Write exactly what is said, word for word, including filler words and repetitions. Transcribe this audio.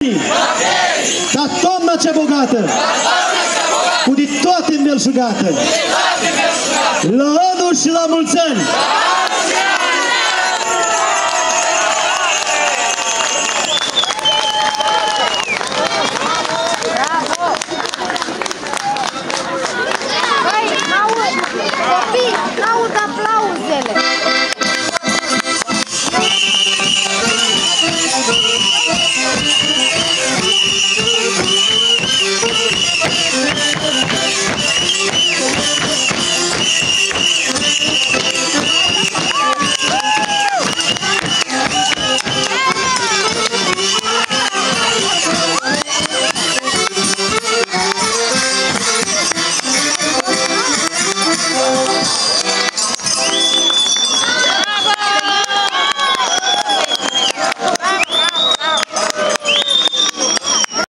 Dar toamna cea bogată, cu de toate înbelșugată, la anul și la mulți ani!